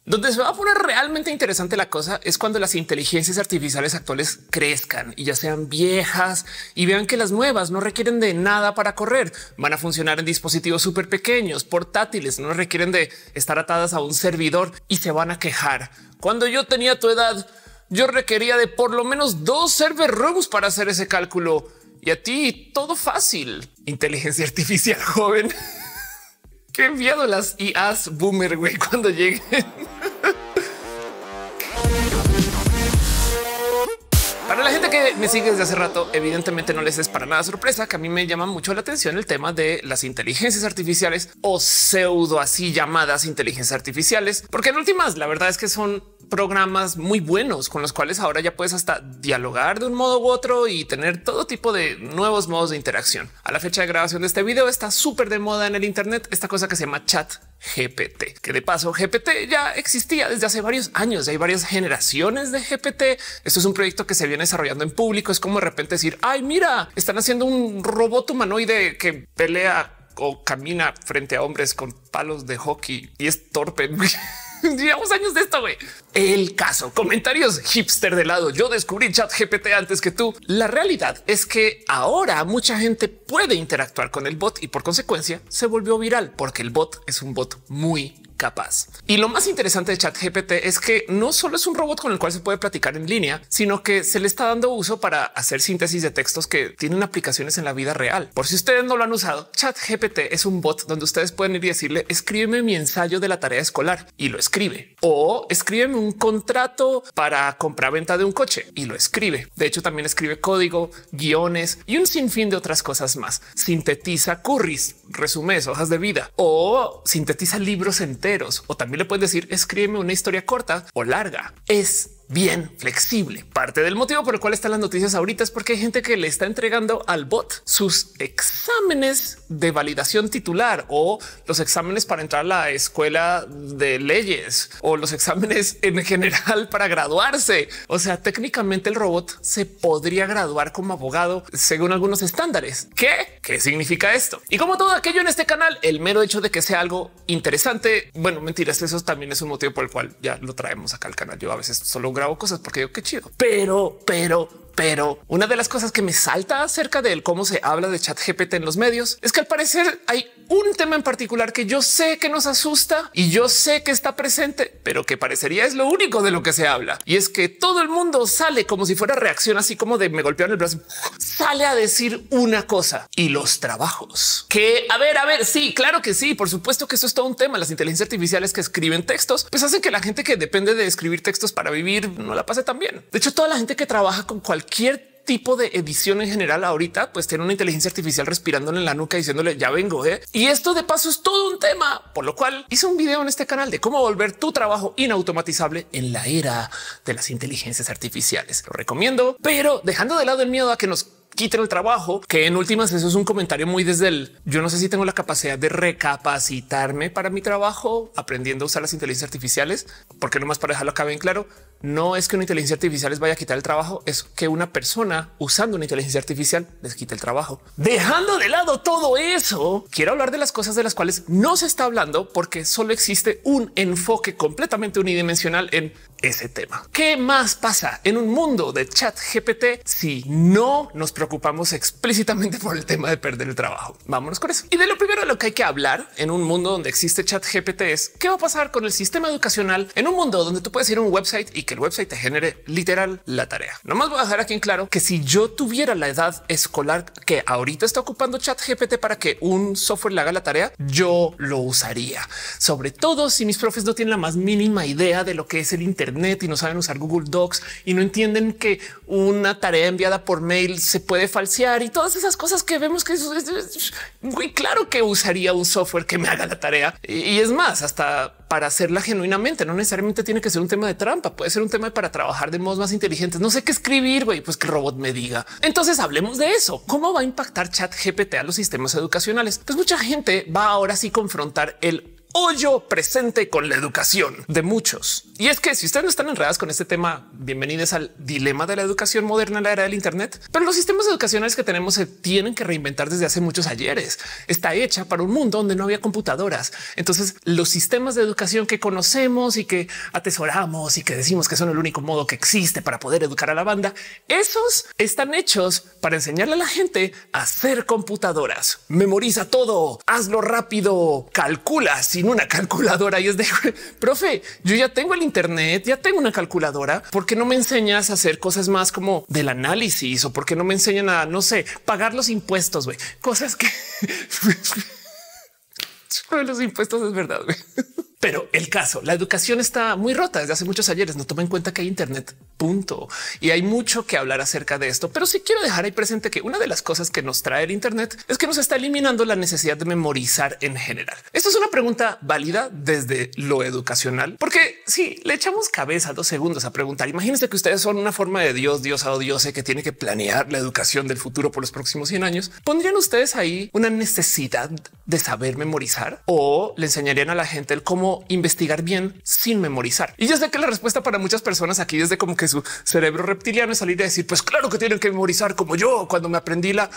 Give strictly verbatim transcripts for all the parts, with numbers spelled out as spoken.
Donde se va a poner realmente interesante la cosa es cuando las inteligencias artificiales actuales crezcan y ya sean viejas y vean que las nuevas no requieren de nada para correr. Van a funcionar en dispositivos súper pequeños, portátiles, no requieren de estar atadas a un servidor y se van a quejar. Cuando yo tenía tu edad, yo requería de por lo menos dos server rooms para hacer ese cálculo y a ti todo fácil. Inteligencia artificial joven. Qué miedo las I As boomer, güey, cuando lleguen. Para la gente que me sigue desde hace rato, evidentemente no les es para nada sorpresa que a mí me llama mucho la atención el tema de las inteligencias artificiales o pseudo así llamadas inteligencias artificiales, porque en últimas la verdad es que son programas muy buenos con los cuales ahora ya puedes hasta dialogar de un modo u otro y tener todo tipo de nuevos modos de interacción. A la fecha de grabación de este video está súper de moda en el Internet esta cosa que se llama Chat G P T, que de paso G P T ya existía desde hace varios años. Hay varias generaciones de G P T. Esto es un proyecto que se viene desarrollando en público. Es como de repente decir, ay, mira, están haciendo un robot humanoide que pelea o camina frente a hombres con palos de hockey y es torpe. Llevamos años de esto, güey. El caso, comentarios hipster de lado. Yo descubrí Chat G P T antes que tú. La realidad es que ahora mucha gente puede interactuar con el bot y por consecuencia se volvió viral porque el bot es un bot muy capaz. Y lo más interesante de Chat G P T es que no solo es un robot con el cual se puede platicar en línea, sino que se le está dando uso para hacer síntesis de textos que tienen aplicaciones en la vida real. Por si ustedes no lo han usado, Chat G P T es un bot donde ustedes pueden ir y decirle escríbeme mi ensayo de la tarea escolar y lo escribe, o escríbeme un contrato para compra-venta de un coche y lo escribe. De hecho, también escribe código, guiones y un sinfín de otras cosas más. Sintetiza curries, resúmenes, hojas de vida o sintetiza libros enteros. O también le puedes decir escríbeme una historia corta o larga. Es bien flexible. Parte del motivo por el cual están las noticias ahorita es porque hay gente que le está entregando al bot sus exámenes de validación titular o los exámenes para entrar a la escuela de leyes o los exámenes en general para graduarse. O sea, técnicamente el robot se podría graduar como abogado según algunos estándares. ¿Qué? ¿Qué significa esto? Y como todo aquello en este canal, el mero hecho de que sea algo interesante, bueno, mentiras, eso también es un motivo por el cual ya lo traemos acá al canal. Yo a veces solo grabo cosas porque digo qué chido, pero, pero, pero una de las cosas que me salta acerca de cómo se habla de Chat G P T en los medios es que al parecer hay un tema en particular que yo sé que nos asusta y yo sé que está presente, pero que parecería es lo único de lo que se habla. Y es que todo el mundo sale como si fuera reacción, así como de me golpearon el brazo, sale a decir una cosa y los trabajos que a ver, a ver, sí, claro que sí. Por supuesto que eso es todo un tema. Las inteligencias artificiales que escriben textos, pues hacen que la gente que depende de escribir textos para vivir no la pase tan bien. De hecho, toda la gente que trabaja con cualquier tipo de edición en general ahorita, pues tiene una inteligencia artificial respirándole en la nuca diciéndole ya vengo. ¿eh? Y esto de paso es todo un tema, por lo cual hice un video en este canal de cómo volver tu trabajo inautomatizable en la era de las inteligencias artificiales. Lo recomiendo, pero dejando de lado el miedo a que nos quiten el trabajo, que en últimas eso es un comentario muy desde el yo no sé si tengo la capacidad de recapacitarme para mi trabajo aprendiendo a usar las inteligencias artificiales, porque nomás para dejarlo acá bien claro, no es que una inteligencia artificial les vaya a quitar el trabajo, es que una persona usando una inteligencia artificial les quite el trabajo. Dejando de lado todo eso, quiero hablar de las cosas de las cuales no se está hablando porque solo existe un enfoque completamente unidimensional en ese tema. ¿Qué más pasa en un mundo de Chat G P T si no nos preocupamos explícitamente por el tema de perder el trabajo? Vámonos con eso. Y de lo primero de lo que hay que hablar en un mundo donde existe Chat G P T es qué va a pasar con el sistema educacional en un mundo donde tú puedes ir a un website y que el website te genere literal la tarea. Nomás voy a dejar aquí en claro que si yo tuviera la edad escolar que ahorita está ocupando Chat G P T para que un software le haga la tarea, yo lo usaría, sobre todo si mis profes no tienen la más mínima idea de lo que es el Internet y no saben usar Google Docs y no entienden que una tarea enviada por mail se puede falsear y todas esas cosas que vemos que es, es, es muy claro que usaría un software que me haga la tarea. Y, y es más, hasta para hacerla genuinamente, no necesariamente tiene que ser un tema de trampa, puede ser un tema para trabajar de modos más inteligentes. No sé qué escribir, güey, pues que el robot me diga. Entonces hablemos de eso. ¿Cómo va a impactar Chat G P T a los sistemas educacionales? Pues mucha gente va ahora sí confrontar el hoyo presente con la educación de muchos. Y es que si ustedes no están enredados con este tema, bienvenidos al dilema de la educación moderna en la era del Internet. Pero los sistemas educacionales que tenemos se tienen que reinventar desde hace muchos ayeres. Está hecha para un mundo donde no había computadoras. Entonces los sistemas de educación que conocemos y que atesoramos y que decimos que son el único modo que existe para poder educar a la banda, esos están hechos para enseñarle a la gente a hacer computadoras. Memoriza todo, hazlo rápido, calcula sin una calculadora. Y es de profe, yo ya tengo el Internet, ya tengo una calculadora. ¿Por qué no me enseñas a hacer cosas más como del análisis? O por qué no me enseñan a, no sé, pagar los impuestos, güey? Cosas que los impuestos es verdad, güey. Pero el caso, la educación está muy rota desde hace muchos ayeres. No toma en cuenta que hay Internet, punto. Y hay mucho que hablar acerca de esto. Pero sí quiero dejar ahí presente que una de las cosas que nos trae el Internet es que nos está eliminando la necesidad de memorizar en general. Esto es una pregunta válida desde lo educacional, porque si le echamos cabeza dos segundos a preguntar, imagínense que ustedes son una forma de Dios, diosa o diose que tiene que planear la educación del futuro por los próximos cien años. ¿Pondrían ustedes ahí una necesidad de saber memorizar o le enseñarían a la gente el cómo investigar bien sin memorizar? Y yo sé que la respuesta para muchas personas aquí desde como que su cerebro reptiliano es salir a decir, pues claro que tienen que memorizar como yo cuando me aprendí la...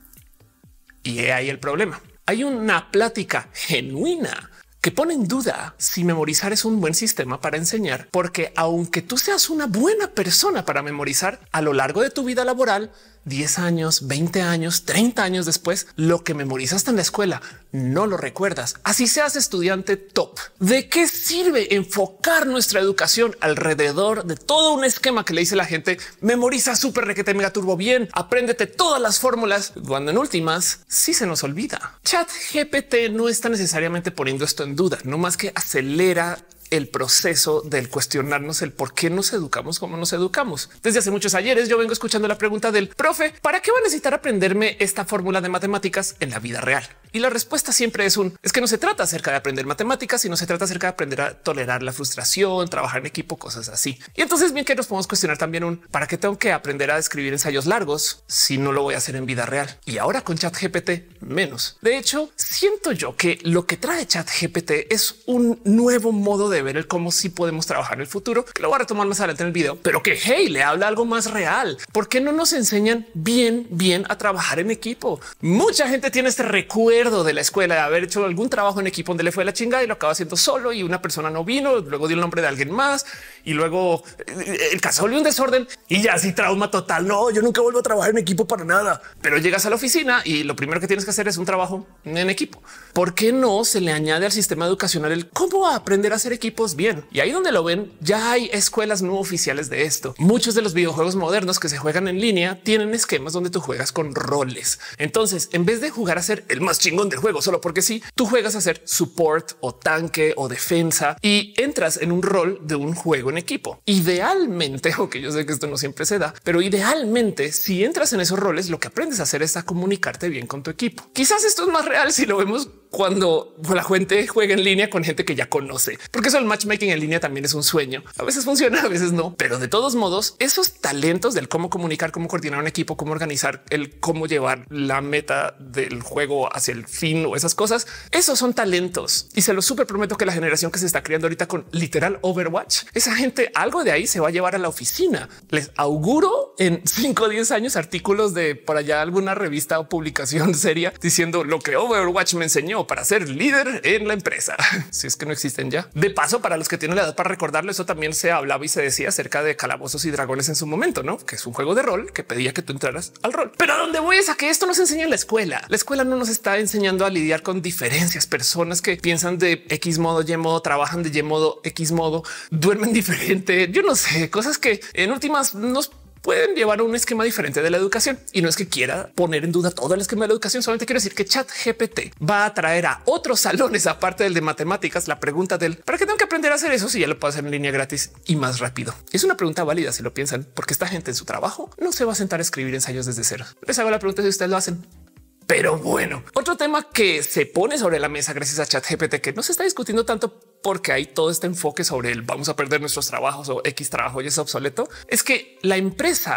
Y he ahí el problema. Hay una plática genuina que pone en duda si memorizar es un buen sistema para enseñar, porque aunque tú seas una buena persona para memorizar a lo largo de tu vida laboral, diez años, veinte años, treinta años después, lo que memorizaste en la escuela no lo recuerdas. Así seas estudiante top. ¿De qué sirve enfocar nuestra educación alrededor de todo un esquema que le dice la gente? Memoriza súper requete mega turbo bien, apréndete todas las fórmulas, cuando en últimas sí se nos olvida. ChatGPT no está necesariamente poniendo esto en duda, no más que acelera el proceso del cuestionarnos el por qué nos educamos como nos educamos. Desde hace muchos ayeres yo vengo escuchando la pregunta del profe, ¿para qué va a necesitar aprenderme esta fórmula de matemáticas en la vida real? Y la respuesta siempre es un es que no se trata acerca de aprender matemáticas, sino se trata acerca de aprender a tolerar la frustración, trabajar en equipo, cosas así. Y entonces bien que nos podemos cuestionar también un ¿para qué tengo que aprender a escribir ensayos largos si no lo voy a hacer en vida real? Y ahora con ChatGPT menos. De hecho, siento yo que lo que trae ChatGPT es un nuevo modo de ver el cómo sí podemos trabajar en el futuro, que lo voy a retomar más adelante en el video, pero que hey, le habla algo más real. ¿Por qué no nos enseñan bien, bien a trabajar en equipo? Mucha gente tiene este recuerdo de la escuela de haber hecho algún trabajo en equipo donde le fue la chingada y lo acaba haciendo solo y una persona no vino, luego dio el nombre de alguien más y luego el caso volvió un desorden y ya así trauma total. No, yo nunca vuelvo a trabajar en equipo para nada, pero llegas a la oficina y lo primero que tienes que hacer es un trabajo en equipo. ¿Por qué no se le añade al sistema educacional el cómo aprender a hacer equipos bien? Y ahí donde lo ven, ya hay escuelas no oficiales de esto. Muchos de los videojuegos modernos que se juegan en línea tienen esquemas donde tú juegas con roles. Entonces, en vez de jugar a ser el más chingón del juego solo porque sí, tú juegas a ser support o tanque o defensa y entras en un rol de un juego en equipo. Idealmente, o que yo sé que esto no siempre se da, pero idealmente, si entras en esos roles, lo que aprendes a hacer es a comunicarte bien con tu equipo. Quizás esto es más real si lo vemos cuando la gente juega en línea con gente que ya conoce, porque eso el matchmaking en línea también es un sueño. A veces funciona, a veces no, pero de todos modos, esos talentos del cómo comunicar, cómo coordinar un equipo, cómo organizar el cómo llevar la meta del juego hacia el fin o esas cosas, esos son talentos y se los súper prometo que la generación que se está creando ahorita con literal Overwatch, esa gente algo de ahí se va a llevar a la oficina. Les auguro en cinco o diez años artículos de por allá alguna revista o publicación seria diciendo lo que Overwatch me enseñó para ser líder en la empresa. Si es que no existen ya. De paso, para los que tienen la edad para recordarlo, eso también se hablaba y se decía acerca de Calabozos y Dragones en su momento, ¿no? Que es un juego de rol que pedía que tú entraras al rol. Pero a dónde voy es a que esto nos enseña en la escuela. La escuela no nos está enseñando a lidiar con diferencias, personas que piensan de X modo, Y modo, trabajan de Y modo, X modo, duermen diferente. Yo no sé, cosas que en últimas nos pueden llevar a un esquema diferente de la educación. Y no es que quiera poner en duda todo el esquema de la educación, solamente quiero decir que ChatGPT va a traer a otros salones, aparte del de matemáticas, la pregunta del ¿para qué tengo que aprender a hacer eso si ya lo puedo hacer en línea gratis y más rápido? Es una pregunta válida si lo piensan, porque esta gente en su trabajo no se va a sentar a escribir ensayos desde cero. Les hago la pregunta si ustedes lo hacen. Pero bueno, otro tema que se pone sobre la mesa gracias a ChatGPT, que no se está discutiendo tanto porque hay todo este enfoque sobre el vamos a perder nuestros trabajos o X trabajo y es obsoleto, es que la empresa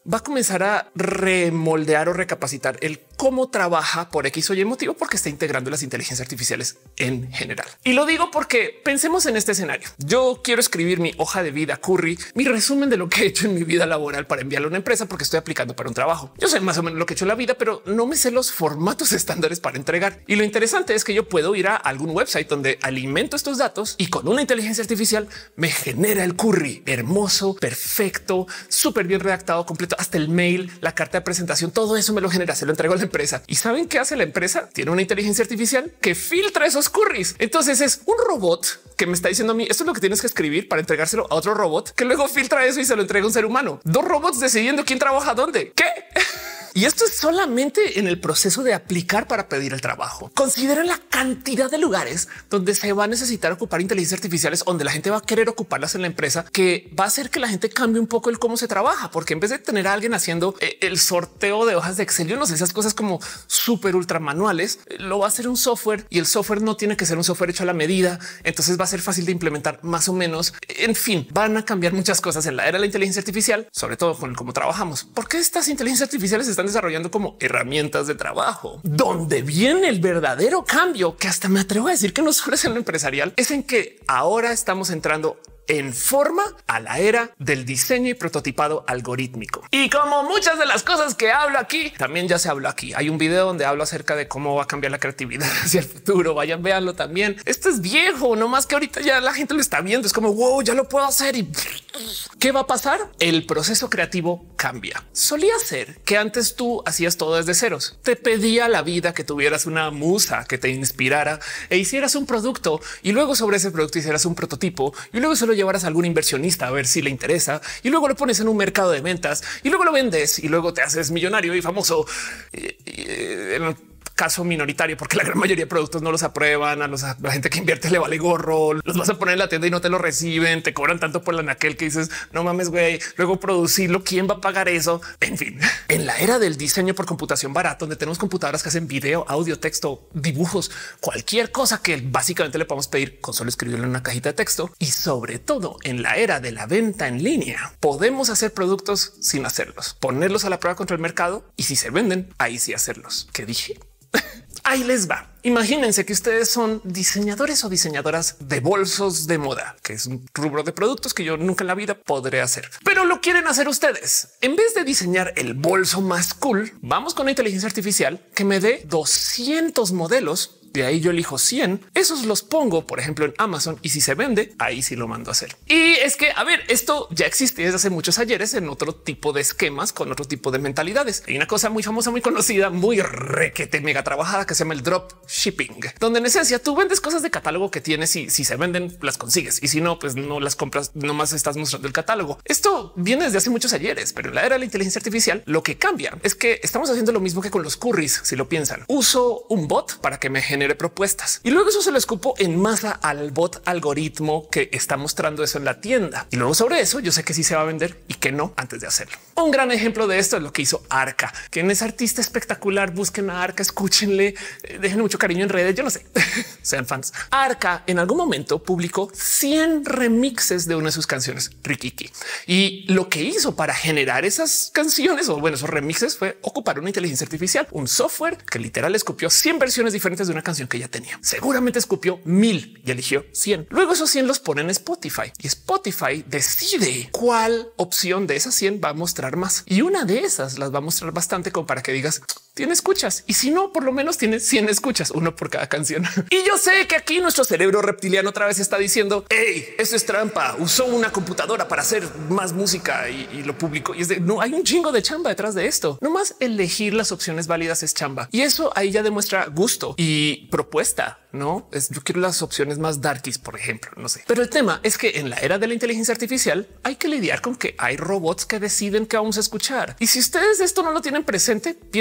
va a comenzar a remoldear o recapacitar el cómo trabaja por X o Y motivo, porque está integrando las inteligencias artificiales en general. Y lo digo porque pensemos en este escenario. Yo quiero escribir mi hoja de vida Curry, mi resumen de lo que he hecho en mi vida laboral para enviarlo a una empresa porque estoy aplicando para un trabajo. Yo sé más o menos lo que he hecho en la vida, pero no me sé los formatos estándares para entregar. Y lo interesante es que yo puedo ir a algún website donde alimento estos datos y con una inteligencia artificial me genera el Curry hermoso, perfecto, súper bien redactado, completo, hasta el mail, la carta de presentación, todo eso me lo genera, se lo entrego a la empresa. ¿Y saben qué hace la empresa? Tiene una inteligencia artificial que filtra esos curries. Entonces es un robot que me está diciendo a mí, esto es lo que tienes que escribir para entregárselo a otro robot que luego filtra eso y se lo entrega a un ser humano. Dos robots decidiendo quién trabaja dónde. ¿Qué? Y esto es solamente en el proceso de aplicar para pedir el trabajo. Considera la cantidad de lugares donde se va a necesitar ocupar inteligencias artificiales, donde la gente va a querer ocuparlas en la empresa, que va a hacer que la gente cambie un poco el cómo se trabaja, porque en vez de tener a alguien haciendo el sorteo de hojas de Excel, yo no sé, esas cosas como súper ultra manuales, lo va a hacer un software y el software no tiene que ser un software hecho a la medida. Entonces va a ser fácil de implementar más o menos. En fin, van a cambiar muchas cosas en la era de la inteligencia artificial, sobre todo con cómo trabajamos. ¿Por qué estas inteligencias artificiales están desarrollando como herramientas de trabajo? Donde viene el verdadero cambio, que hasta me atrevo a decir que no solo es en lo empresarial, es en que ahora estamos entrando en forma a la era del diseño y prototipado algorítmico. Y como muchas de las cosas que hablo aquí, también ya se habló aquí. Hay un video donde hablo acerca de cómo va a cambiar la creatividad hacia el futuro. Vayan, véanlo también. Esto es viejo, no más que ahorita ya la gente lo está viendo. Es como wow, ya lo puedo hacer. Y ¿qué va a pasar? El proceso creativo cambia. Solía ser que antes tú hacías todo desde ceros. Te pedía la vida que tuvieras una musa que te inspirara e hicieras un producto y luego sobre ese producto hicieras un prototipo y luego se lo llevaras a algún inversionista a ver si le interesa y luego lo pones en un mercado de ventas y luego lo vendes y luego te haces millonario y famoso. Y, y, en el caso minoritario, porque la gran mayoría de productos no los aprueban, a, los, a la gente que invierte le vale gorro, los vas a poner en la tienda y no te lo reciben, te cobran tanto por la naquel que dices no mames, güey, luego producirlo, ¿quién va a pagar eso? En fin, en la era del diseño por computación barato, donde tenemos computadoras que hacen video, audio, texto, dibujos, cualquier cosa que básicamente le podemos pedir con solo escribirlo en una cajita de texto, y sobre todo en la era de la venta en línea, podemos hacer productos sin hacerlos, ponerlos a la prueba contra el mercado y si se venden, ahí sí hacerlos. ¿Qué dije? Ahí les va. Imagínense que ustedes son diseñadores o diseñadoras de bolsos de moda, que es un rubro de productos que yo nunca en la vida podré hacer, pero lo quieren hacer ustedes. En vez de diseñar el bolso más cool, vamos con la inteligencia artificial que me dé doscientos modelos. De ahí yo elijo cien, esos los pongo, por ejemplo, en Amazon y si se vende, ahí sí lo mando a hacer. Y es que, a ver, esto ya existe desde hace muchos ayeres en otro tipo de esquemas, con otro tipo de mentalidades. Hay una cosa muy famosa, muy conocida, muy requete mega trabajada que se llama el drop shipping, donde en esencia tú vendes cosas de catálogo que tienes y si se venden las consigues y si no, pues no las compras, nomás estás mostrando el catálogo. Esto viene desde hace muchos ayeres, pero en la era de la inteligencia artificial lo que cambia es que estamos haciendo lo mismo que con los curries. Si lo piensan, uso un bot para que me genere propuestas y luego eso se lo escupo en masa al bot algoritmo que está mostrando eso en la tienda. Y luego sobre eso yo sé que sí se va a vender y que no antes de hacerlo. Un gran ejemplo de esto es lo que hizo Arca, quien es artista espectacular. Busquen a Arca, escúchenle, dejen mucho cariño en redes. Yo no sé, sean fans. Arca en algún momento publicó cien remixes de una de sus canciones, Rikiki. Y lo que hizo para generar esas canciones o bueno, esos remixes fue ocupar una inteligencia artificial, un software que literal escupió cien versiones diferentes de una canción que ya tenía. Seguramente escupió mil y eligió cien. Luego esos cien los pone en Spotify y Spotify decide cuál opción de esas cien va a mostrar más. Y una de esas las va a mostrar bastante como para que digas tiene escuchas y si no, por lo menos tiene cien escuchas, uno por cada canción. Y yo sé que aquí nuestro cerebro reptiliano otra vez está diciendo hey, eso es trampa. Usó una computadora para hacer más música y, y lo publicó. Y es de no hay un chingo de chamba detrás de esto. No más elegir las opciones válidas es chamba y eso ahí ya demuestra gusto y propuesta. No es yo quiero las opciones más darkies, por ejemplo, no sé. Pero el tema es que en la era de la inteligencia artificial hay que lidiar con que hay robots que deciden qué vamos a escuchar. Y si ustedes esto no lo tienen presente, piensen en lo siguiente.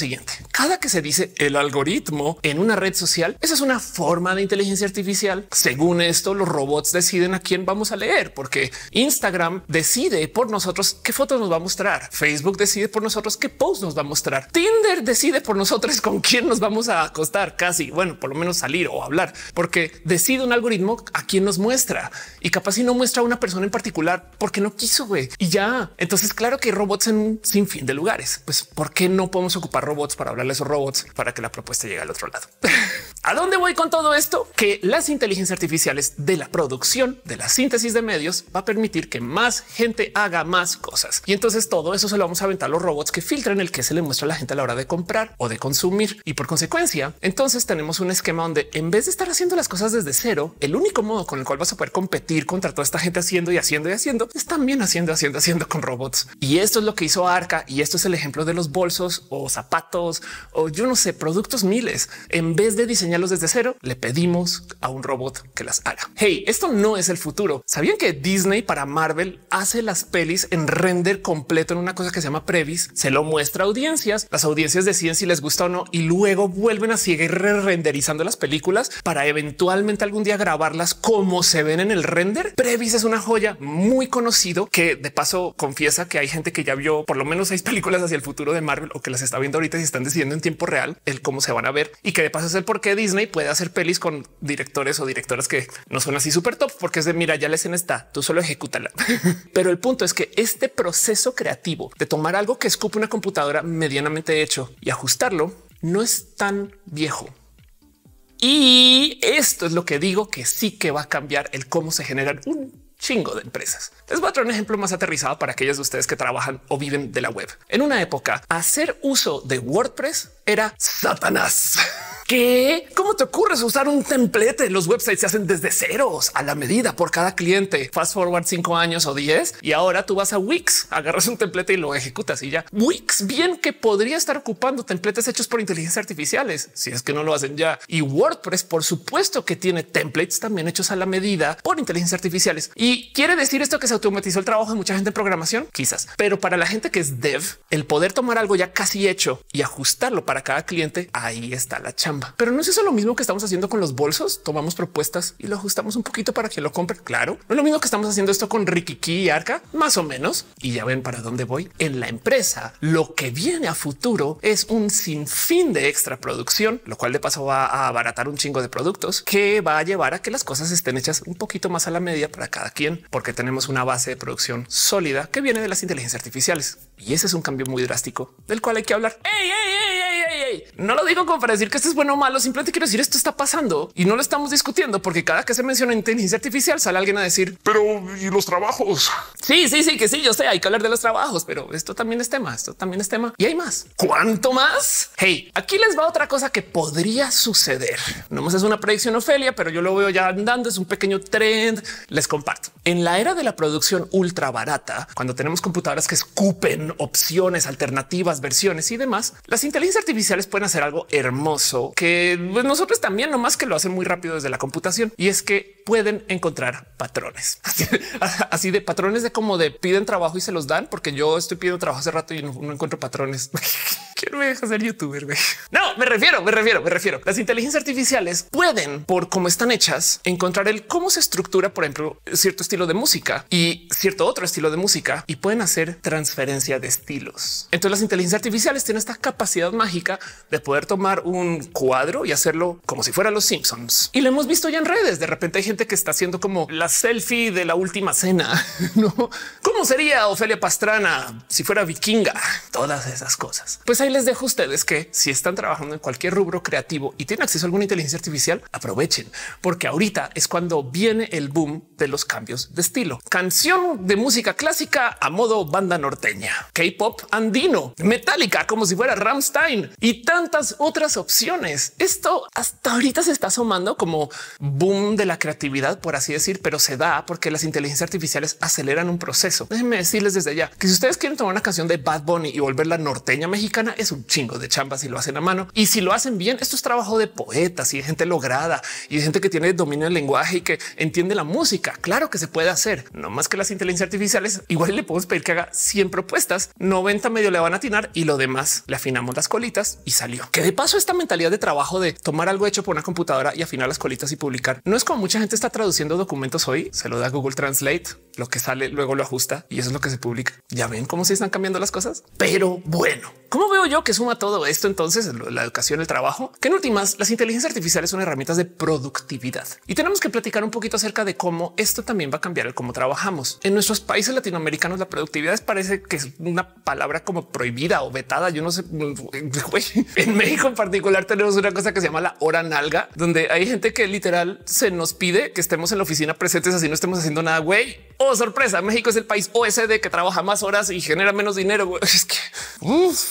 siguiente. Cada que se dice el algoritmo en una red social, esa es una forma de inteligencia artificial. Según esto, los robots deciden a quién vamos a leer, porque Instagram decide por nosotros qué fotos nos va a mostrar. Facebook decide por nosotros qué post nos va a mostrar. Tinder decide por nosotros con quién nos vamos a acostar, casi, bueno, por lo menos salir o hablar, porque decide un algoritmo a quién nos muestra y capaz si no muestra a una persona en particular porque no quiso, güey. Y ya, entonces claro que hay robots en un sinfín de lugares. Pues ¿por qué no podemos ocupar robots para hablarle a esos robots para que la propuesta llegue al otro lado? ¿A dónde voy con todo esto? Que las inteligencias artificiales de la producción, de la síntesis de medios, va a permitir que más gente haga más cosas. Y entonces todo eso se lo vamos a aventar a los robots que filtran el que se le muestra a la gente a la hora de comprar o de consumir. Y por consecuencia, entonces tenemos un esquema donde en vez de estar haciendo las cosas desde cero, el único modo con el cual vas a poder competir contra toda esta gente haciendo y haciendo y haciendo es también haciendo, haciendo, haciendo con robots. Y esto es lo que hizo Arca. Y esto es el ejemplo de los bolsos o zapatos o yo no sé, productos miles. En vez de diseñarlos desde cero, le pedimos a un robot que las haga. Hey, esto no es el futuro. ¿Sabían que Disney para Marvel hace las pelis en render completo en una cosa que se llama Previs? Se lo muestra a audiencias. Las audiencias deciden si les gusta o no y luego vuelven a seguir re renderizando las películas para eventualmente algún día grabarlas como se ven en el render. Previs es una joya muy conocido que de paso confiesa que hay gente que ya vio por lo menos seis películas hacia el futuro de Marvel o que las está viendo ahorita y están decidiendo en tiempo real el cómo se van a ver y que de paso es el por qué Disney puede hacer pelis con directores o directoras que no son así súper top porque es de mira, ya la escena está, tú solo ejecútala. Pero el punto es que este proceso creativo de tomar algo que escupe una computadora medianamente hecho y ajustarlo no es tan viejo. Y esto es lo que digo que sí que va a cambiar el cómo se generan un chingo de empresas. Les voy a traer un ejemplo más aterrizado para aquellos de ustedes que trabajan o viven de la web. En una época, hacer uso de WordPress era Satanás. ¿Qué? ¿Cómo te ocurres usar un templete? Los websites se hacen desde ceros a la medida por cada cliente. Fast forward cinco años o diez y ahora tú vas a Wix, agarras un templete y lo ejecutas y ya. Wix bien que podría estar ocupando templates hechos por inteligencia artificiales si es que no lo hacen ya. Y WordPress, por supuesto que tiene templates también hechos a la medida por inteligencia artificiales. Y quiere decir esto que se automatizó el trabajo de mucha gente en programación, quizás, pero para la gente que es dev, el poder tomar algo ya casi hecho y ajustarlo para cada cliente, ahí está la chamba. Pero no es eso lo mismo que estamos haciendo con los bolsos. Tomamos propuestas y lo ajustamos un poquito para que lo compre. Claro, no es lo mismo que estamos haciendo esto con Rikiki y Arca, más o menos. Y ya ven para dónde voy. En la empresa, lo que viene a futuro es un sinfín de extra producción, lo cual de paso va a abaratar un chingo de productos que va a llevar a que las cosas estén hechas un poquito más a la medida para cada quien, porque tenemos una base de producción sólida que viene de las inteligencias artificiales. Y ese es un cambio muy drástico del cual hay que hablar. ¡Ey, ey, ey, ey, ey, ey! No lo digo como para decir que esto es bueno o malo, simplemente quiero decir esto está pasando y no lo estamos discutiendo porque cada que se menciona inteligencia artificial sale alguien a decir, pero ¿y los trabajos? Sí, sí, sí, que sí, yo sé, hay que hablar de los trabajos, pero esto también es tema, esto también es tema y hay más. ¿Cuánto más? Hey, aquí les va otra cosa que podría suceder. No más es una predicción, Ofelia, pero yo lo veo ya andando, es un pequeño trend. Les comparto. En la era de la producción ultra barata, cuando tenemos computadoras que escupen opciones, alternativas, versiones y demás, las inteligencias artificiales pueden hacer algo hermoso que pues, nosotros también, no más que lo hacen muy rápido desde la computación, y es que pueden encontrar patrones así, así de patrones de cómo de piden trabajo y se los dan, porque yo estoy pidiendo trabajo hace rato y no, no encuentro patrones. Quiero dejar ser youtuber. Güey. No, me refiero, me refiero, me refiero. Las inteligencias artificiales pueden, por cómo están hechas, encontrar el cómo se estructura, por ejemplo, cierto estilo de música y cierto otro estilo de música y pueden hacer transferencia de estilos. Entonces las inteligencias artificiales tienen esta capacidad mágica de poder tomar un cuadro y hacerlo como si fuera los Simpsons. Y lo hemos visto ya en redes. De repente hay gente que está haciendo como la selfie de la última cena. No, ¿cómo sería Ofelia Pastrana si fuera vikinga? Todas esas cosas. Pues hay les dejo a ustedes que si están trabajando en cualquier rubro creativo y tienen acceso a alguna inteligencia artificial, aprovechen, porque ahorita es cuando viene el boom de los cambios de estilo. Canción de música clásica a modo banda norteña, K-pop andino, Metallica como si fuera Rammstein y tantas otras opciones. Esto hasta ahorita se está asomando como boom de la creatividad, por así decir, pero se da porque las inteligencias artificiales aceleran un proceso. déjenme decirles desde ya que si ustedes quieren tomar una canción de Bad Bunny y volverla norteña mexicana, es un chingo de chamba si lo hacen a mano. Y si lo hacen bien, esto es trabajo de poetas y de gente lograda y de gente que tiene dominio del lenguaje y que entiende la música. Claro que se puede hacer, no más que las inteligencias artificiales. Igual le podemos pedir que haga cien propuestas, noventa medio le van a atinar y lo demás le afinamos las colitas y salió. Que de paso, esta mentalidad de trabajo de tomar algo hecho por una computadora y afinar las colitas y publicar no es como mucha gente está traduciendo documentos hoy. Se lo da Google Translate, lo que sale luego lo ajusta y eso es lo que se publica. Ya ven cómo se están cambiando las cosas. Pero bueno, ¿cómo veo yo que suma todo esto? Entonces la educación, el trabajo, que en últimas las inteligencias artificiales son herramientas de productividad y tenemos que platicar un poquito acerca de cómo esto también va a cambiar el cómo trabajamos en nuestros países latinoamericanos. La productividad parece que es una palabra como prohibida o vetada. Yo no sé. En México en particular tenemos una cosa que se llama la hora nalga, donde hay gente que literal se nos pide que estemos en la oficina presentes así no estemos haciendo nada. Güey, oh sorpresa, México es el país O E C D que trabaja más horas y genera menos dinero. Güey. Es que uf.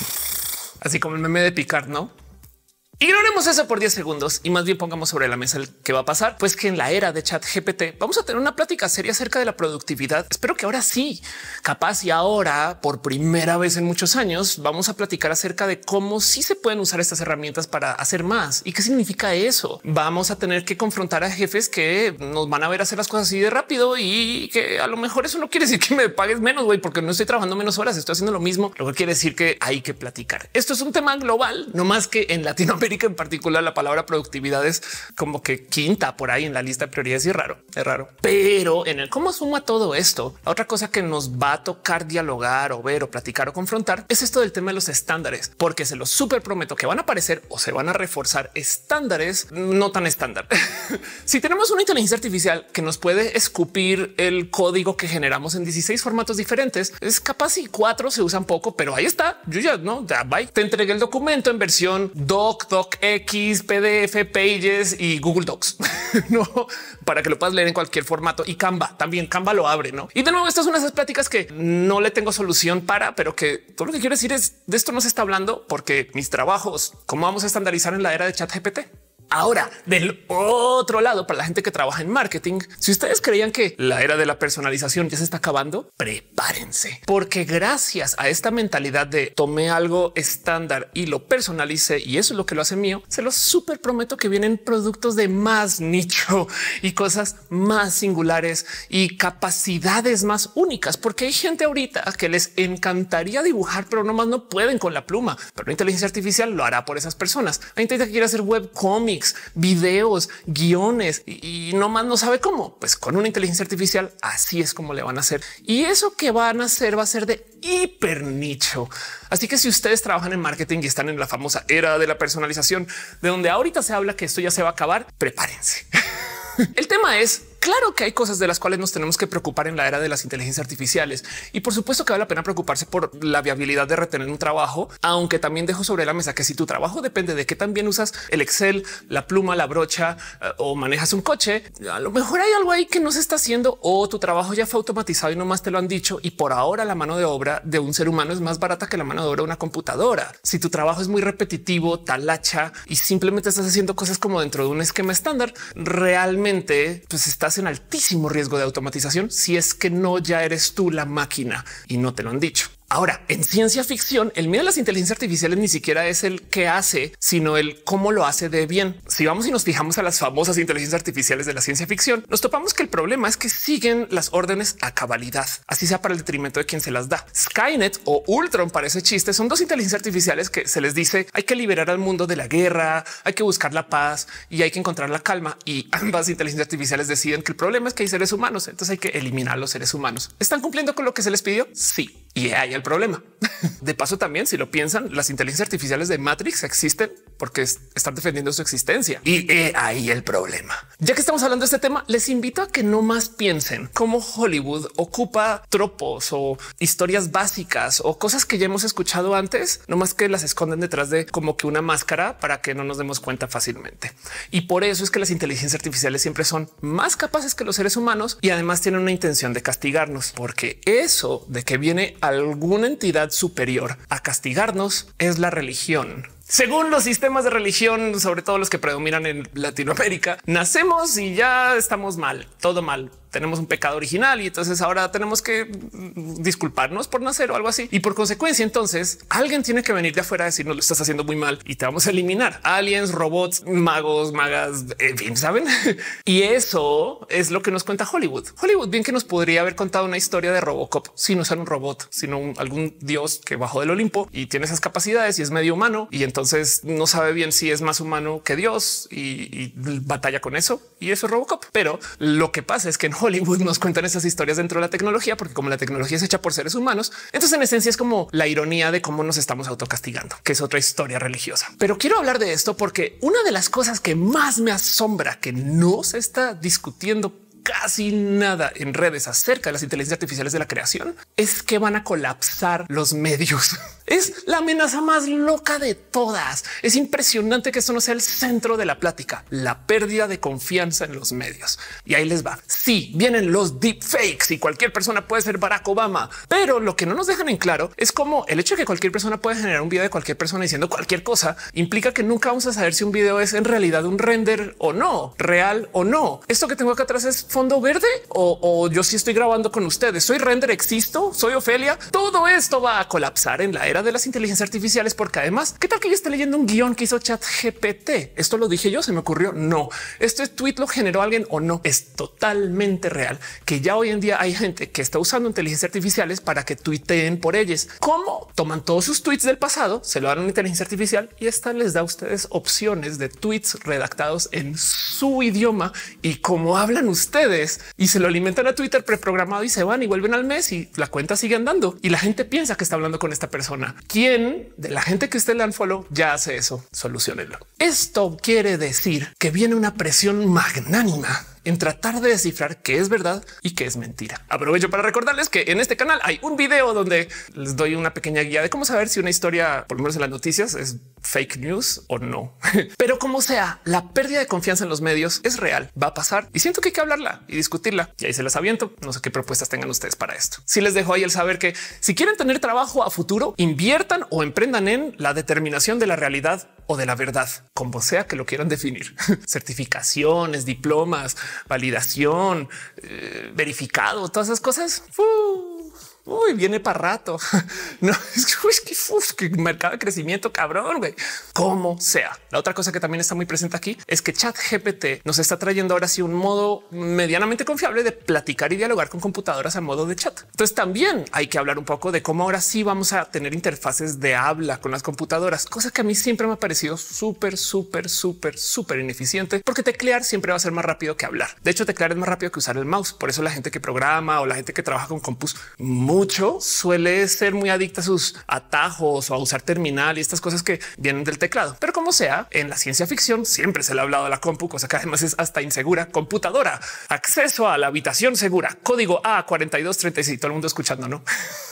Así como el meme de Picard, ¿no? Ignoremos eso por diez segundos y más bien pongamos sobre la mesa el que va a pasar. Pues que en la era de Chat G P T vamos a tener una plática seria acerca de la productividad. Espero que ahora sí, capaz y ahora por primera vez en muchos años vamos a platicar acerca de cómo sí se pueden usar estas herramientas para hacer más y qué significa eso. Vamos a tener que confrontar a jefes que nos van a ver hacer las cosas así de rápido y que a lo mejor eso no quiere decir que me pagues menos, güey, porque no estoy trabajando menos horas, estoy haciendo lo mismo. Lo que quiere decir que hay que platicar. Esto es un tema global, no más que en Latinoamérica. En particular, la palabra productividad es como que quinta por ahí en la lista de prioridades y es raro, es raro. Pero en el cómo suma todo esto, la otra cosa que nos va a tocar dialogar o ver o platicar o confrontar es esto del tema de los estándares, porque se los súper prometo que van a aparecer o se van a reforzar estándares no tan estándar. Si tenemos una inteligencia artificial que nos puede escupir el código que generamos en dieciséis formatos diferentes, es capaz y cuatro se usan poco, pero ahí está. Yo ya no, ya bye. Te entregué el documento en versión doc, doc X, P D F, Pages y Google Docs, no para que lo puedas leer en cualquier formato. Y Canva también, Canva lo abre, no? Y de nuevo, estas son esas pláticas que no le tengo solución para, pero que todo lo que quiero decir es de esto no se está hablando porque mis trabajos, cómo vamos a estandarizar en la era de Chat G P T. Ahora, del otro lado, para la gente que trabaja en marketing, si ustedes creían que la era de la personalización ya se está acabando, prepárense, porque gracias a esta mentalidad de tomé algo estándar y lo personalicé y eso es lo que lo hace mío, se los súper prometo que vienen productos de más nicho y cosas más singulares y capacidades más únicas, porque hay gente ahorita que les encantaría dibujar, pero nomás no pueden con la pluma, pero la inteligencia artificial lo hará por esas personas. Hay gente que quiere hacer webcomics, videos, guiones y, y no más no sabe cómo. Pues con una inteligencia artificial así es como le van a hacer. Y eso que van a hacer va a ser de hiper nicho. Así que si ustedes trabajan en marketing y están en la famosa era de la personalización, de donde ahorita se habla que esto ya se va a acabar, prepárense. El tema es, claro que hay cosas de las cuales nos tenemos que preocupar en la era de las inteligencias artificiales y por supuesto que vale la pena preocuparse por la viabilidad de retener un trabajo, aunque también dejo sobre la mesa que si tu trabajo depende de qué tan bien usas el Excel, la pluma, la brocha uh, o manejas un coche, a lo mejor hay algo ahí que no se está haciendo o tu trabajo ya fue automatizado y no más te lo han dicho y por ahora la mano de obra de un ser humano es más barata que la mano de obra de una computadora. Si tu trabajo es muy repetitivo, talacha y simplemente estás haciendo cosas como dentro de un esquema estándar, realmente pues estás en altísimo riesgo de automatización si es que no ya eres tú la máquina y no te lo han dicho. Ahora, en ciencia ficción, el miedo a las inteligencias artificiales ni siquiera es el que hace, sino el cómo lo hace de bien. Si vamos y nos fijamos a las famosas inteligencias artificiales de la ciencia ficción, nos topamos que el problema es que siguen las órdenes a cabalidad, así sea para el detrimento de quien se las da. Skynet o Ultron, para ese chiste, son dos inteligencias artificiales que se les dice hay que liberar al mundo de la guerra, hay que buscar la paz y hay que encontrar la calma. Y ambas inteligencias artificiales deciden que el problema es que hay seres humanos, entonces hay que eliminar a los seres humanos. ¿Están cumpliendo con lo que se les pidió? Sí. Y ahí el problema. De paso, también, si lo piensan, las inteligencias artificiales de Matrix existen porque están defendiendo su existencia. Y ahí el problema. Ya que estamos hablando de este tema, les invito a que no más piensen cómo Hollywood ocupa tropos o historias básicas o cosas que ya hemos escuchado antes, no más que las esconden detrás de como que una máscara para que no nos demos cuenta fácilmente. Y por eso es que las inteligencias artificiales siempre son más capaces que los seres humanos y además tienen una intención de castigarnos, porque eso de que viene alguna entidad superior a castigarnos es la religión. Según los sistemas de religión, sobre todo los que predominan en Latinoamérica, nacemos y ya estamos mal, todo mal. tenemos un pecado original y entonces ahora tenemos que disculparnos por nacer o algo así. Y por consecuencia, entonces alguien tiene que venir de afuera a decirnos lo estás haciendo muy mal y te vamos a eliminar. Aliens, robots, magos, magas, en fin, saben? Y eso es lo que nos cuenta Hollywood. Hollywood bien que nos podría haber contado una historia de Robocop si no es un robot, sino un, algún dios que bajó del Olimpo y tiene esas capacidades y es medio humano y entonces no sabe bien si es más humano que Dios y, y batalla con eso. Y eso es Robocop. Pero lo que pasa es que en Hollywood nos cuentan esas historias dentro de la tecnología, porque como la tecnología es hecha por seres humanos, entonces en esencia es como la ironía de cómo nos estamos autocastigando, que es otra historia religiosa. Pero quiero hablar de esto porque una de las cosas que más me asombra que no se está discutiendo casi nada en redes acerca de las inteligencias artificiales de la creación es que van a colapsar los medios. Es la amenaza más loca de todas. Es impresionante que esto no sea el centro de la plática, la pérdida de confianza en los medios. Y ahí les va. Sí, vienen los deepfakes y cualquier persona puede ser Barack Obama, pero lo que no nos dejan en claro es cómo el hecho de que cualquier persona puede generar un video de cualquier persona diciendo cualquier cosa implica que nunca vamos a saber si un video es en realidad un render o no, real o no. Esto que tengo acá atrás es fondo verde o, o yo sí estoy grabando con ustedes. Soy render, existo, soy Ofelia. Todo esto va a colapsar en la era de las inteligencias artificiales, porque además, ¿qué tal que yo esté leyendo un guión que hizo ChatGPT? Esto lo dije yo, se me ocurrió. No, este tweet lo generó alguien o no. Es totalmente real que ya hoy en día hay gente que está usando inteligencias artificiales para que tuiteen por ellos. ¿Cómo? Toman todos sus tweets del pasado, se lo dan a una inteligencia artificial y esta les da a ustedes opciones de tweets redactados en su idioma y cómo hablan ustedes y se lo alimentan a Twitter preprogramado y se van y vuelven al mes y la cuenta sigue andando y la gente piensa que está hablando con esta persona. ¿Quién de la gente que usted le unfollow ya hace eso? Soluciónelo. Esto quiere decir que viene una presión magnánima en tratar de descifrar qué es verdad y qué es mentira. Aprovecho para recordarles que en este canal hay un video donde les doy una pequeña guía de cómo saber si una historia, por lo menos en las noticias, es fake news o no. Pero como sea, la pérdida de confianza en los medios es real, va a pasar y siento que hay que hablarla y discutirla. Y ahí se las aviento. No sé qué propuestas tengan ustedes para esto. Si les dejo ahí el saber que si quieren tener trabajo a futuro, inviertan o emprendan en la determinación de la realidad o de la verdad, como sea que lo quieran definir. Certificaciones, diplomas, validación, eh, verificado, todas esas cosas. Uh, Uy, viene para rato. No es que, uy, que, uf, que mercado de crecimiento, cabrón, güey. Como sea. La otra cosa que también está muy presente aquí es que ChatGPT nos está trayendo ahora sí un modo medianamente confiable de platicar y dialogar con computadoras a modo de chat. Entonces también hay que hablar un poco de cómo ahora sí vamos a tener interfaces de habla con las computadoras, cosa que a mí siempre me ha parecido súper, súper, súper, súper ineficiente, porque teclear siempre va a ser más rápido que hablar. De hecho, teclear es más rápido que usar el mouse. Por eso la gente que programa o la gente que trabaja con compus mucho suele ser muy adicta a sus atajos o a usar terminal y estas cosas que vienen del teclado. Pero como sea, en la ciencia ficción siempre se le ha hablado a la compu, cosa que además es hasta insegura. Computadora, acceso a la habitación segura, código A cuarenta y dos treinta y seis, todo el mundo escuchando, ¿no?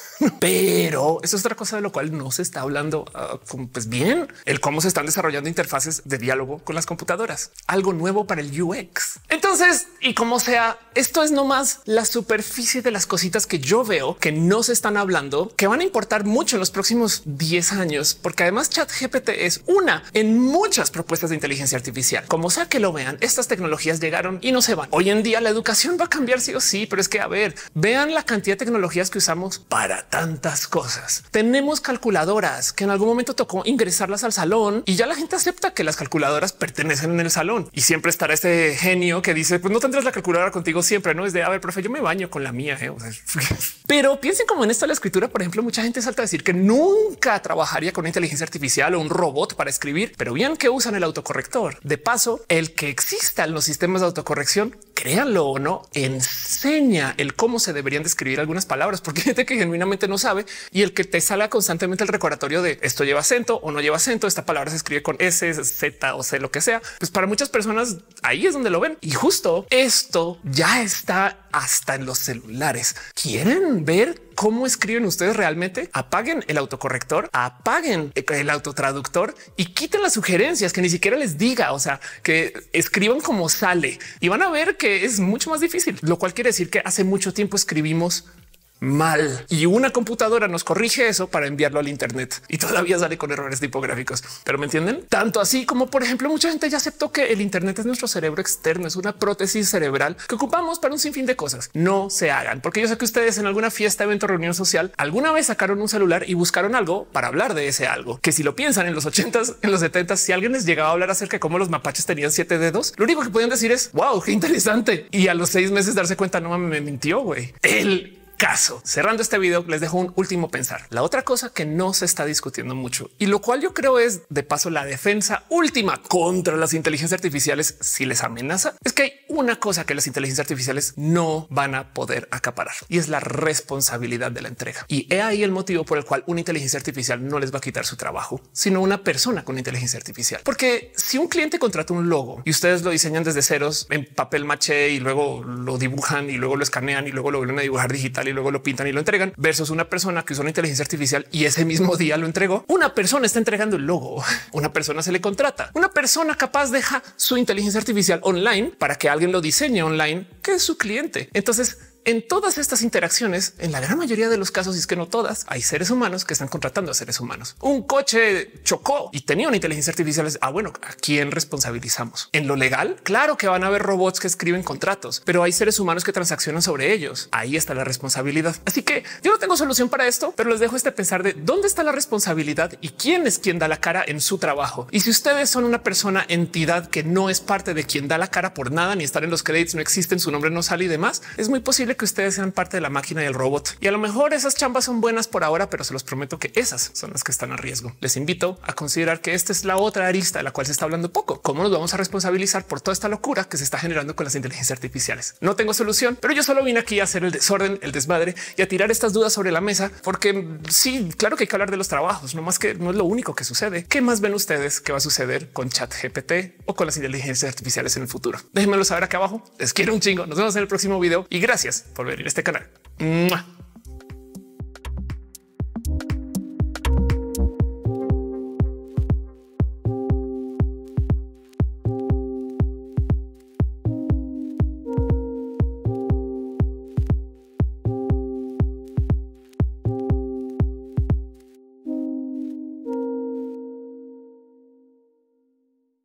Pero eso es otra cosa de lo cual no se está hablando. Uh, como, pues bien, el cómo se están desarrollando interfaces de diálogo con las computadoras, algo nuevo para el U X. Entonces, y como sea, esto es nomás la superficie de las cositas que yo veo que no se están hablando, que van a importar mucho en los próximos diez años, porque además ChatGPT es una en muchas propuestas de inteligencia artificial. Como sea que lo vean, estas tecnologías llegaron y no se van. Hoy en día la educación va a cambiar sí o sí, pero es que a ver, vean la cantidad de tecnologías que usamos para tantas cosas. Tenemos calculadoras que en algún momento tocó ingresarlas al salón y ya la gente acepta que las calculadoras pertenecen en el salón y siempre estará este genio que dice pues no tendrás la calculadora contigo siempre. No es de a ver, profe, yo me baño con la mía. ¿eh? O sea, pero piensen como en esto de la escritura. Por ejemplo, mucha gente salta a decir que nunca trabajaría con una inteligencia artificial o un robot para escribir, pero bien que usan el autocorrector. De paso, el que existan los sistemas de autocorrección, créanlo o no, enseña el cómo se deberían de escribir algunas palabras, porque hay gente que genuinamente no sabe y el que te salga constantemente el recordatorio de esto lleva acento o no lleva acento, esta palabra se escribe con S, Z o C, lo que sea. Pues para muchas personas ahí es donde lo ven y justo esto ya está hasta en los celulares. ¿Quieren ver cómo escriben ustedes realmente? Apaguen el autocorrector, apaguen el autotraductor y quiten las sugerencias que ni siquiera les diga, o sea, que escriban como sale y van a ver que es mucho más difícil, lo cual quiere decir que hace mucho tiempo escribimos mal y una computadora nos corrige eso para enviarlo al Internet y todavía sale con errores tipográficos. Pero me entienden? Tanto así como, por ejemplo, mucha gente ya aceptó que el Internet es nuestro cerebro externo, es una prótesis cerebral que ocupamos para un sinfín de cosas. No se hagan, porque yo sé que ustedes en alguna fiesta, evento, reunión social alguna vez sacaron un celular y buscaron algo para hablar de ese algo, que si lo piensan en los ochentas, en los setentas, si alguien les llegaba a hablar acerca de cómo los mapaches tenían siete dedos, lo único que podían decir es wow, qué interesante. Y a los seis meses darse cuenta, no mames, me mintió, güey. El caso. Cerrando este video, les dejo un último pensar. La otra cosa que no se está discutiendo mucho y lo cual yo creo es de paso la defensa última contra las inteligencias artificiales si les amenaza, es que hay una cosa que las inteligencias artificiales no van a poder acaparar y es la responsabilidad de la entrega. Y he ahí el motivo por el cual una inteligencia artificial no les va a quitar su trabajo, sino una persona con inteligencia artificial. Porque si un cliente contrata un logo y ustedes lo diseñan desde ceros en papel maché y luego lo dibujan y luego lo escanean y luego lo vuelven a dibujar digital y luego lo pintan y lo entregan versus una persona que usó una inteligencia artificial y ese mismo día lo entregó. Una persona está entregando el logo. Una persona se le contrata. Una persona capaz deja su inteligencia artificial online para que alguien lo diseñe online, que es su cliente. Entonces, en todas estas interacciones, en la gran mayoría de los casos, y es que no todas, hay seres humanos que están contratando a seres humanos. Un coche chocó y tenía una inteligencia artificial. Ah, bueno, ¿a quién responsabilizamos? En lo legal, claro que van a haber robots que escriben contratos, pero hay seres humanos que transaccionan sobre ellos. Ahí está la responsabilidad. Así que yo no tengo solución para esto, pero les dejo este pensar de dónde está la responsabilidad y quién es quien da la cara en su trabajo. Y si ustedes son una persona, entidad que no es parte de quien da la cara por nada, ni estar en los créditos, no existen, su nombre no sale y demás, es muy posible que ustedes sean parte de la máquina y el robot. Y a lo mejor esas chambas son buenas por ahora, pero se los prometo que esas son las que están a riesgo. Les invito a considerar que esta es la otra arista de la cual se está hablando poco. ¿Cómo nos vamos a responsabilizar por toda esta locura que se está generando con las inteligencias artificiales? No tengo solución, pero yo solo vine aquí a hacer el desorden, el desmadre y a tirar estas dudas sobre la mesa, porque sí, claro que hay que hablar de los trabajos, no más que no es lo único que sucede. ¿Qué más ven ustedes que va a suceder con ChatGPT o con las inteligencias artificiales en el futuro? Déjenmelo saber acá abajo. Les quiero un chingo. Nos vemos en el próximo video y gracias por ver en este canal. ¡Mua!